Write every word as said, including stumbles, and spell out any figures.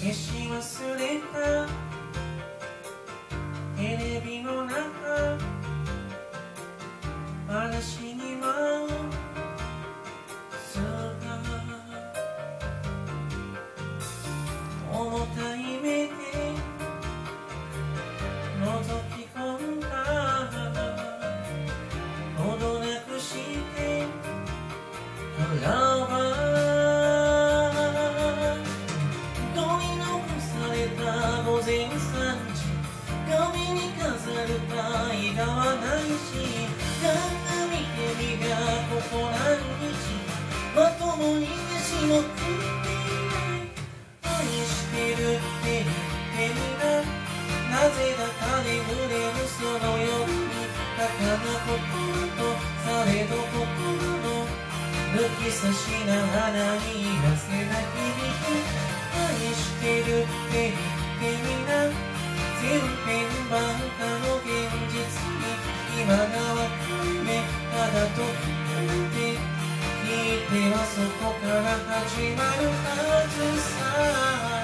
消し忘れたテレビの中話に舞う姿重たい目で覗き込んだほどなくして現午前さんじ壁に飾る絵画はないし鏡見てみがここ何日まともに飯も食っていない愛してるって言ってみななぜだか眠れるその夜に高な心とされど心の抜き差しな花に言わせな響き愛してるって言ってみな全編版価の現実に今がわかるねただと聞いて聞いてはそこから始まるはずさ